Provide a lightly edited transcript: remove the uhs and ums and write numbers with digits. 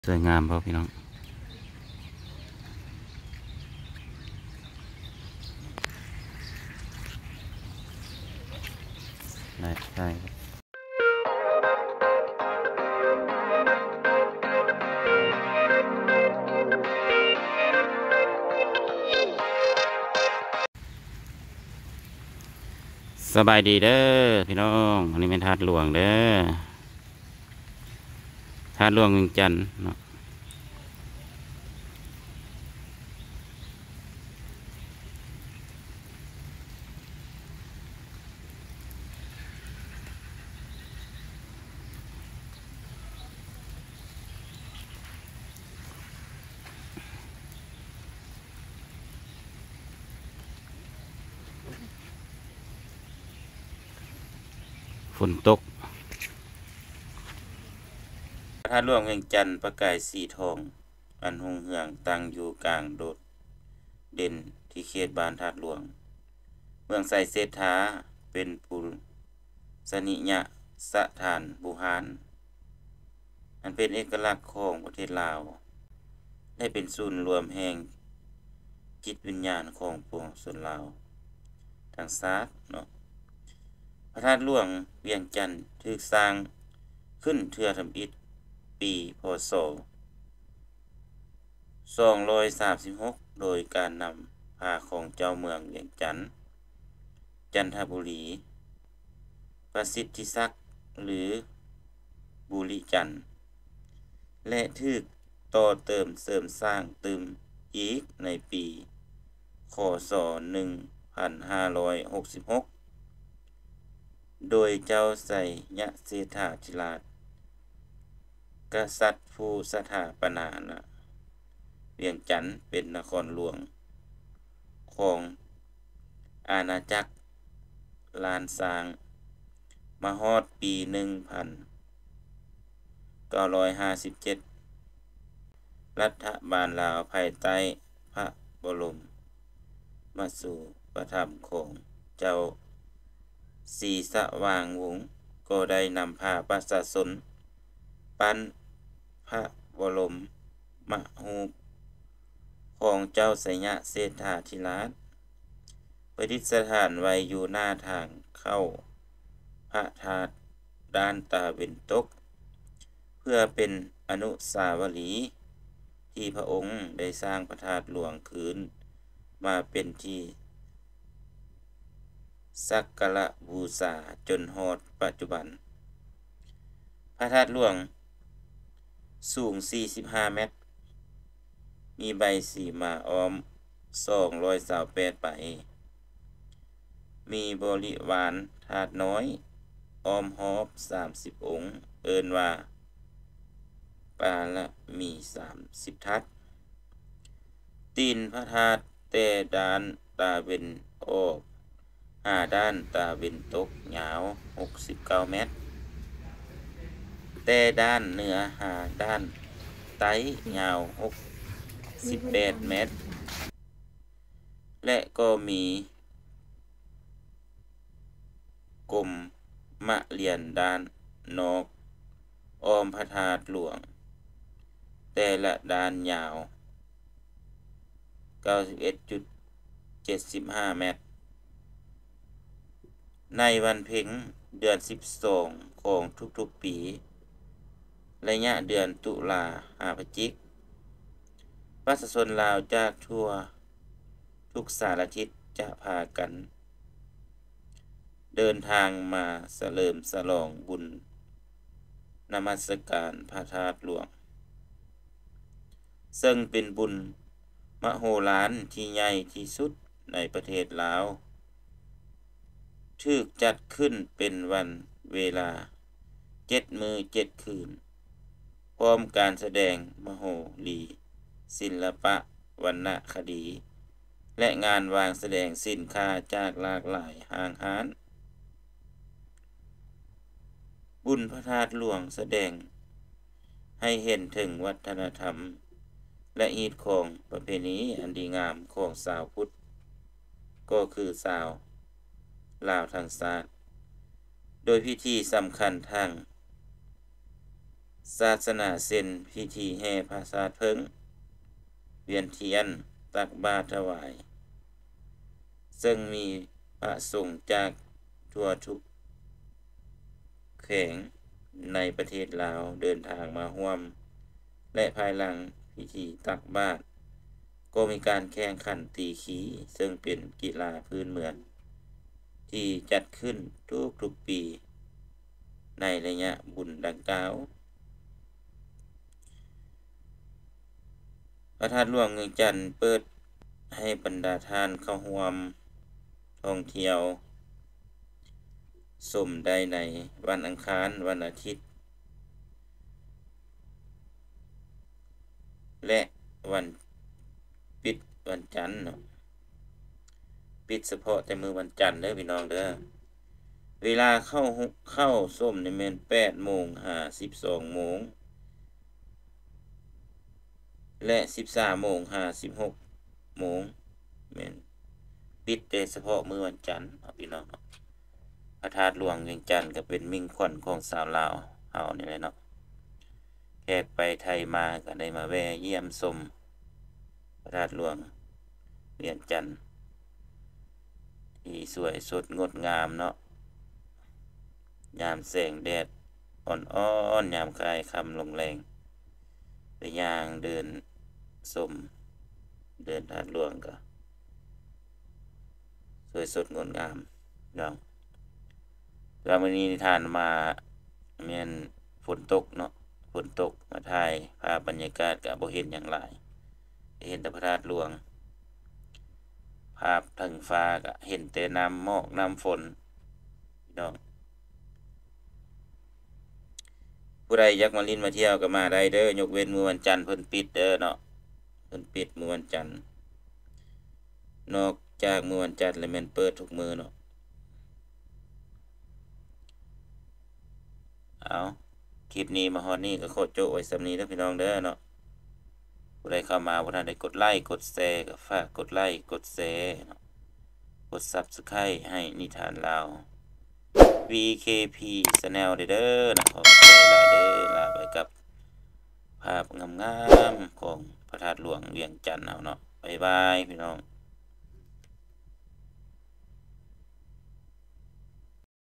สวยงามพ่อพี่น้องได้สบายดีเด้อพี่น้องอันนี้เป็นธาตุหลวงเด้อธาตุหลวงเวียงจันทน์เนาะฝนตกธาตุหลวงเวียงจันทน์ประกายสีทองอันรุ่งเรืองตั้งอยู่กลางโดดเด่นที่เขตบ้านธาตุหลวงเมืองไสเศรษฐาเป็นปุสนิยสถานบูหานอันเป็นเอกลักษณ์ของประเทศลาวและเป็นศูนย์รวมแห่งจิตวิญญาณของปวงชนลาวทั้งชาติเนาะพระธาตุหลวงเวียงจันทน์ถูกสร้างขึ้นเทื่อทำอิฐปีพ.ศ. 236โดยการนำพาของเจ้าเมืองเวียงจันทน์จันทบุรีประสิทธิศักดิ์หรือบุริจันทน์และถูกต่อเติมเสริมสร้างตึมอีกในปีค.ศ. 1566โดยเจ้าไสยเศรษฐาธิราชกษัตริย์ผู้สถาปนาเวียงจันทน์เป็นนครหลวงของอาณาจักรล้านช้างมาฮอดปี 1957 รัฐบาลลาวภายใต้พระบรมมาสู่ประทับของเจ้าศรีสว่างวงศ์ก็ได้นำพาประชาชนปั้นพระบรมมรูปของเจ้าไสยเศรษฐาธิราชประดิษฐานไว้อยู่หน้าทางเข้าพระธาตุด้านตะวันตกเพื่อเป็นอนุสาวรีย์ที่พระองค์ได้สร้างพระธาตุหลวงคืนมาเป็นที่สักการะบูชาจนฮอดปัจจุบันพระธาตุหลวงสูง45 เมตรมีใบสีมาอ้อม228 ใบมีบริวารธาตุน้อยอ้อมรอบ30 องค์เอิ้นว่าปาละมี30 ทัศตีนพระธาตุแต่ด้านตะวันออกด้านตะวันตกยาว69 เมตรแต่ด้านเหนือด้านใต้ยาว68 เมตรและก็มีกลมมะเรียนด้านนอกอ้อมพระธาตุหลวงแต่ละด้านยาว 91.75 เมตรในวันเพ็ญเดือน12ของทุกๆปีระยะเดือนตุลาพฤศจิกประชาชนลาวจากทั่วทุกสารทิศจะพากันเดินทางมาเฉลิมฉลองบุญนมัสการพระธาตุหลวงซึ่งเป็นบุญมโหฬารที่ใหญ่ที่สุดในประเทศลาวถูกจัดขึ้นเป็นวันเวลา7 มื้อ 7 คืนพร้อมการแสดงมโหรีศิลปะวรรณคดีและงานวางแสดงสินค้าจากหลากหลายห้างร้านบุญพระธาตุหลวงแสดงให้เห็นถึงวัฒนธรรมและฮีตของประเพณีอันดีงามของชาวพุทธก็คือชาวลาวทั้งชาติโดยพิธีสำคัญทางศาสนาเส้นพิธีแห่พระธาตุเพิงเวียนเทียนตักบาตรถวายซึ่งมีพระสงฆ์จากทั่วทุกแขวงในประเทศลาวเดินทางมาร่วมและภายหลังพิธีตักบาตรก็มีการแข่งขันตีขีซึ่งเป็นกีฬาพื้นเมืองที่จัดขึ้นทุกปีในระยะบุญดังกล่าวพระธาตุหลวงเวียงจันทน์เปิดให้บรรดาท่านเข้าร่วมท่องเที่ยวชมได้ในวันอังคารวันอาทิตย์และวันปิดวันจันทร์เนาะปิดเฉพาะแต่มื้อวันจันทร์เด้อพี่น้องเด้อเวลาเข้าชมนี่แม่น 8:52 น. และ 13:56 น. แม่นปิดแต่เฉพาะมื้อวันจันทร์พี่น้องพระธาตุหลวงเวียงจันทน์ก็เป็นมิ่งขวัญของชาวลาวเฮานี่แหละเนาะแขกไปไทยมาก็ได้มาแวะเยี่ยมชมพระธาตุหลวงเวียงจันทน์ที่สวยสดงดงามเนาะยามแสงแดดอ่อนๆยามคลายค่ำลงแรงไปย่างเดินชมเดินธาตุหลวงก็สวยสดงดงามเนาะแล้วมื้อนี้ท่านมาแม่นฝนตกเนาะฝนตกมาถ่ายภาพบรรยากาศก็บ่เห็นหยังหลายเห็นแต่พระธาตุหลวงภาพทางฟ้าก็เห็นแต่น้ำหมอกน้ำฝนพี่น้องผู้ใดอยากมาลิ้นมาเที่ยวก็มาได้เด้อยกเว้นมื้อวันจันทร์เพิ่นปิดเด้อเนาะเพิ่นปิดมื้อวันจันทร์นอกจากมื้อวันจันทร์แล้วแม่นเปิดทุกมื้อเนาะเอาคลิปนี้มาฮอดนี้ก็ขอโจะไว้ส่ำนี้เด้อพี่น้องเด้อเนาะผู้ใดเข้ามาบ่ทันได้กดไลค์กดแชร์ก็ฝากกดไลค์กดแชร์เนาะกด Subscribe ให้นิทานลาว VKP Channel เด้อนะขอบใจหลายเด้อลาไปกับภาพงามๆของพระธาตุหลวงเวียงจันทน์เฮาเนาะบ๊ายบายพี่น้อง